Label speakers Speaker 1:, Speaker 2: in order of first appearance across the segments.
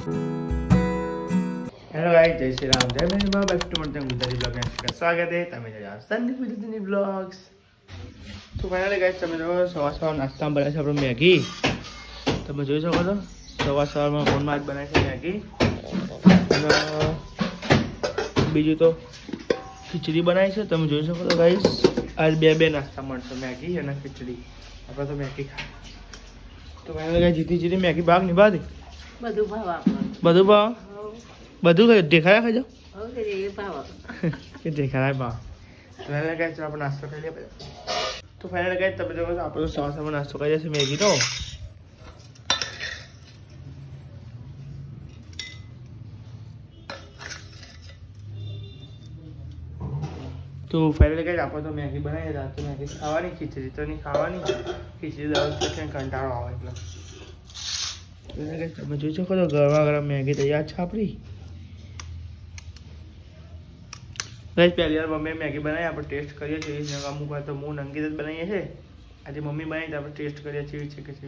Speaker 1: Hello guys, जय श्री राम, जय मेरे बाबा। गुजराती ब्लॉग में आपका स्वागत है। તમે જોયા સંદીપ ગુજરાતી બ્લોગ્સ। તો ફાઇનલી ગાઈસ, તમે જો સવાર નાસ્તામાં બનાવી છે આપણે મેગી। તમે જોઈ શકો છો સવારમાં ફોનમાં જ બનાવી છે મેગી, અને બીજું તો ખીચડી બનાવી છે। તમે જોઈ શકો છો ગાઈસ, આજ બે નાસ્તા મળશે, મેગી અને ખીચડી। આપણે તો મેગી ખાય। તો ફાઇનલી ગાઈસ, જીતી મેગી ભાગ નિભાતી બધું ભાવ બધું દેખાયા ખાજો કે દેખાય ભાવ। ફાઇનલ ગાઈસ, આપણે નાસ્તો કરી લઈએ। તો ફાઇનલ ગાઈસ, તમે જો આપણે સવારમાં નાસ્તો કરીએ છીએ મેગી નો। તો ફાઇનલ ગાઈસ, આપણે તો મેગી બનાવી હતા। તો મેગી ખાવાની, ખીચડી તો નહીં ખાવાની। ખીચડી દાળ તો ક્યાં કંટાળો આવે એટલે। તમે જોઈ શકો છો ગરમા ગરમ મેગી તૈયાર છે આપણી। गाइस, पहली बार मम्मी मैगी बनाई, आप टेस्ट करिए છીએ। અમુક વાર તો હું અંકિત જ બનાવીએ છીએ। આજે મમ્મી બનાવી તો આપણે ટેસ્ટ કરીએ છીએ છે કે છે।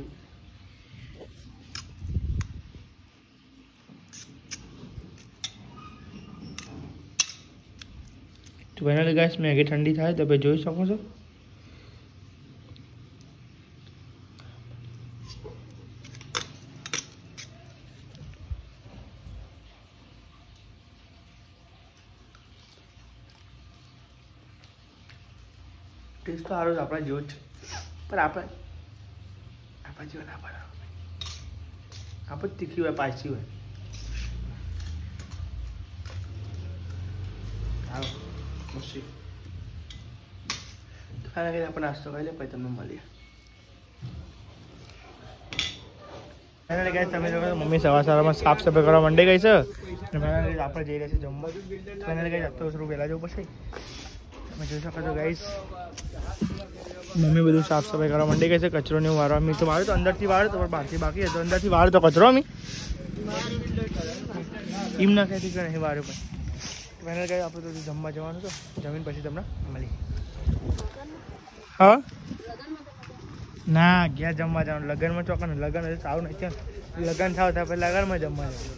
Speaker 1: તો ફાઇનલી ગાઈસ, મેગી ઠંડી થાય તો તમે જોઈ શકો છો। ટેસ્ટ તો સારો જ આપણા જેવો જ છે, પણ આપણા જેવો ના બનાવો। આપણે તીખી હોય, પાછી હોય। હાલો મસ્તી ખાના ખાઈને આપણે નાસ્તો કરી લે, પછી તમને મળીએ। તમે જો મમ્મી સવારમાં સાફ સફાઈ કરવા માંડી ગઈ છે, આપણે જઈ રહ્યા છીએ જમવા। ફાઇનલી ગાઈસ, તો થોડું વહેલા જવું પડશે। તમે જોઈ શકો છો ગાઈસ, મમ્મી બધું સાફ સફાઈ કરવા માંડી ગઈ છે। કચરો ને વાળવા મી તો વાળો તો અંદરથી વાળો તો બહારથી બાકી હતો। અંદરથી વાળો તો કચરો મી એમ ના કહેતી કે નહીં વાળ્યો પણ। ફાઇનલ ગાઈસ, આપણે તો જમવા જવાનું છે, જમીન પછી તમને મળી। હા ના, ગયા જમવા જવાનું, લગ્નમાં ચોક્કસ લગ્ન હજી સારું નહીં છે। લગ્ન થાવ ત્યાં પછી લગ્નમાં જમવા જવાનું।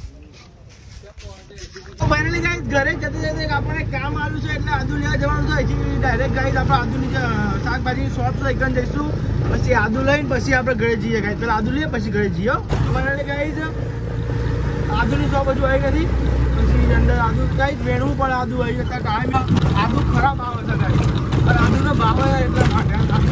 Speaker 1: ફાઇનલી ગાઈસ, ઘરે જતે આપણે કામ આવ્યું છે એટલે આદુ લેવા જવાનું છે। હજી ડાયરેક્ટ ગાઈસ આપણે આદુની શાકભાજી શોપ છે, એકદમ જઈશું, પછી આદુ લઈને પછી આપણે ઘરે જઈએ ગાઈસ। પેલા આદુ લઈએ પછી ઘરે જઈએ। ફાઇનલી ગાઈસ, આદુની શોપ હજુ આવી નથી, પછી અંદર આદુ ગાઈસ વેણવું પણ આદુ આવી જતા ટાઈમ આદુ ખરાબ આવે છે ગાઈસ, અને આદુનો ભાવ એટલે ખરાબ આવે।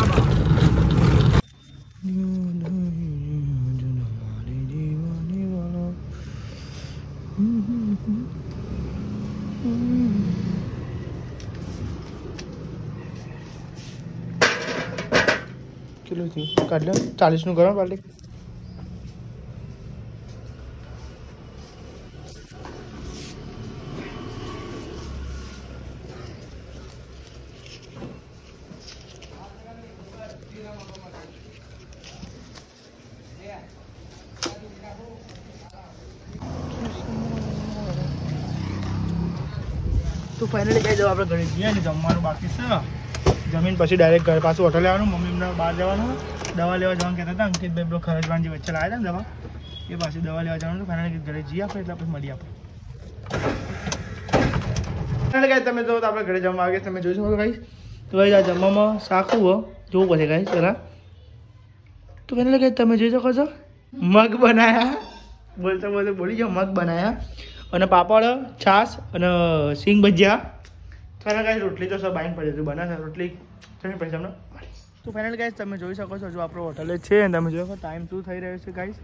Speaker 1: किलो थी काट लो 40 નું કરો પાર્ટી। તો ફાઇનલી ગાઈસ, આપણે ઘરે જઈએ ને જમવાનું બાકી છે। જમીન પછી ડાયરેક્ટ ઘર પાછું હોટલ લેવાનું। મમ્મી એમને બહાર જવાનું, દવા લેવા જવાનું કહેતા હતા અંકિતભાઈ, પેલો ખરજવાનજી વચ્ચે લાવ્યા હતા ને દવા, એ પાછી દવા લેવા જવાનું। ફાઇનલી ઘરે જઈએ આપણે, એટલે આપણે મળીએ આપણે। ફાઇનલી ગાઈસ, તમે જો આપણે ઘરે જમવા આવી ગયા, તમે જોઈ શકો ગાઈસ। તો ગાઈસ, આ જમવામાં શાક હોય જોવું પડશે ગાઈસ પહેલાં। તો ફાઇનલી ગાઈસ, તમે જોઈ શકો છો મગ બનાવ્યા, બોલતા બોલી જાઓ, મગ બનાવ્યા, અને પાપડ, છાશ અને સિંગ ભજીયા। ફાઇનલ ગાઈસ, રોટલી તો સબ આઈને પડી હતી, બનાવે રોટલી ચણી પછી તમને મળી। તો ફાઇનલ ગાઈસ, તમે જોઈ શકો છો જો આપણો હોટલે છે, તમે જોઈ શકો ટાઈમ શું થઈ રહ્યો છે ગાઈસ,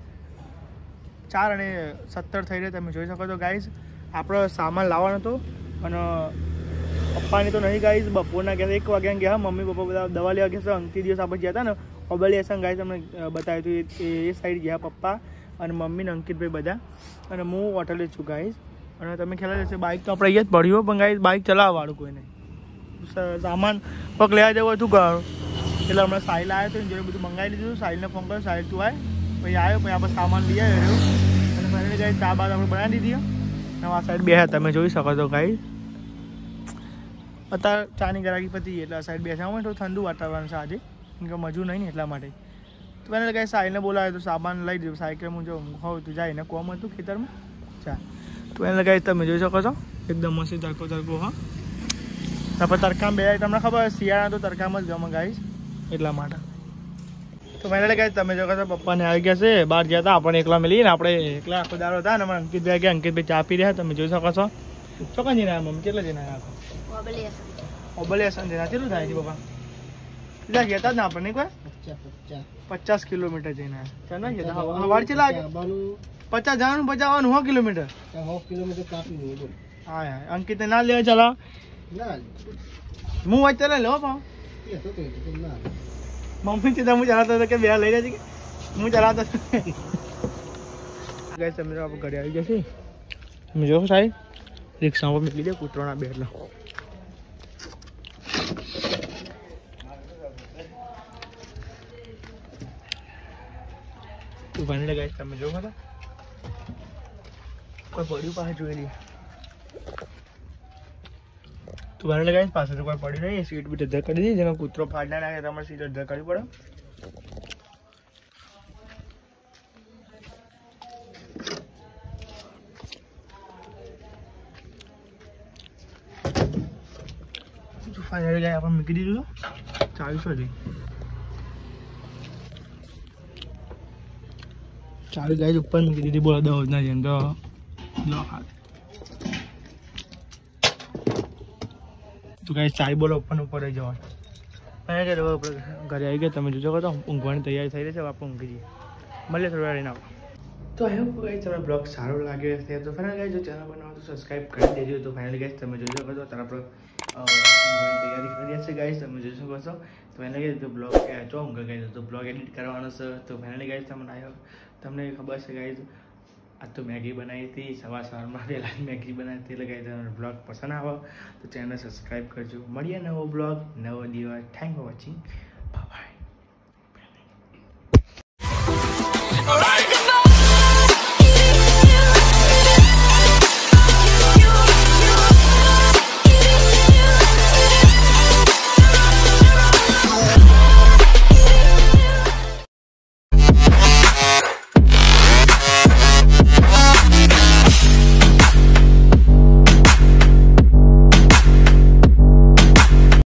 Speaker 1: 4:17 થઈ રહ્યો। તમે જોઈ શકો છો ગાઈસ, આપણો સામાન લાવવાનો હતો, અને પપ્પાની તો નહીં ગાઈસ, બપોરના ગયા 1 વાગ્યા ગયા। મમ્મી પપ્પા બધા દવા લેવા ગયા છે। અંકિત દિવસ આપણે ગયા હતા ને ઓબલી એસન ગાઈસ, તમને બતાવ્યું હતું, એ સાઈડ ગયા પપ્પા અને મમ્મી ને અંકિતભાઈ બધા, અને હું હોટલે જ છું ગાઈસ। અને તમે ખ્યાલ હશે બાઇક તો આપણે અહીંયા જ પડ્યું, પણ ગાઈસ બાઇક ચલાવવાવાળું કોઈ નહીં। સામાન પગ લેવા જવું હતું ગાળો, એટલે હમણાં સાહિલ આવ્યો હતો, જોડે બધું મંગાવી લીધું। સાહિલને ફોન કર્યો, સાહિલ તું આય, પછી આવ્યો, પછી આપણે સામાન લઈ આવ્યો, અને ફાઇનલી ગાઈસ ચા બાદ આપણે બનાવી દીધી। અને આ સાઈડ બેઠા તમે જોઈ શકો છો ગાઈસ। અત્યારે ચાની ગ્રાહકી પતી એટલે આ સાઈડ બેસા હોય તો ઠંડુ વાતાવરણ છે આજે, કેમ કે મજૂર નહીં ને એટલા માટે। તો એને ગાઈસ સાઈને બોલાવે તો સામાન લઈ દીધું સાયકલ જો હોવ તું જાય ને કોમ હતું ખેતરમાં ચા તો એને ગાઈસ તમે જોઈ શકો છો એકદમ મસ્ત તડકો હા તાપર તડકામાં બે તમને ખબર શિયાળા તો તડકામાં જ ગમે ગાઈસ એટલા માટે તો ફાઇનલી ગાઈસ તમે જો છો પપ્પાને આવી ગયા છે બહાર ગયા હતા આપણે એકલા મળીને આપણે એકલા આખો દાડો હતા ને અમે અંકિતભાઈ ગયા અંકિતભાઈ ચા પી રહ્યા તમે જોઈ શકો છો ચોક્કસ જઈને આવ્યા મમ્મી કેટલા જઈને આવ્યા ઓબલિયાસન જઈને કેટલું થાય છે પપ્પા કેટલા ગયા હતા ને આપણે કોઈ 50 કિલોમીટર જઈને આવ્યા હવાર ચેલા 50 જવાનું 50 આવવાનું 100 કિલોમીટર 100 કિલોમીટર કાપી હા અંકિત ના લેવા ચાલો હું વાત ચાલે લો પાઉં મમ્મી ચીધા હું ચલાવતો હતો કે બે લઈ રહ્યા છે કે હું ચલાવતો ગાઈસ તમે આપણે ઘરે આવી જશે તમે જોવો સાહેબ રિક્ષામાં મૂકી દે કૂતરોના બેટલા તું ભણી ગાઈસ તમે જોવો તો કોઈ પડ્યું પાસે જોઈ લઈએ તું ભણી ગાઈસ પાસે તો કોઈ પડ્યું નહીં સીટ બી અધર કરી દીધી જેમાં કૂતરો ફાડના નાખે તમારે સીટ અધર કરવી પડે ફાઇનલી ગાઈસ આપણે મૂકી દીધું 40 હતી ચાલી ગાઈસ ઉપર મૂકી દીધી બોલો 10 ના જેમ તો તો ગાઈસ ચાય બોલો ઉપર જ જવાનું ઘરે આવી ગયા તમે જોજો તો ઊંઘવાની તૈયારી થઈ રહી છે આપણે ઊંઘી જઈએ મળીએ થોડી વાર રહીને આવો તો આઈ હોપ ગાઈસ તમને બ્લોગ સારો લાગ્યો હશે તો ફાઇનલી ગાઈસ જો ચેનલ બનાવો તો સબસ્ક્રાઇબ કરી દેજો તો ફાઇનલી ગાઈસ તમે જોજો તો તારા પર તૈયારી કરી છે ગાઈસ તમે જોઈ શકો છો તો ફાઇનલી ગાઈસ તો બ્લોગ જો ઊંઘ ગઈ તો બ્લોગ એડિટ કરવાનો છે તો ફાઇનલી ગાઈસ તમને ખબર છે ગાઈસ आज तो मैगी बनाई थी सवार में मैगी बनाई थी लगे ब्लॉग पसंद आवा तो चैनल सब्सक्राइब करजो मळिए नवो ब्लॉग नवो दिवस thank for watching bye bye.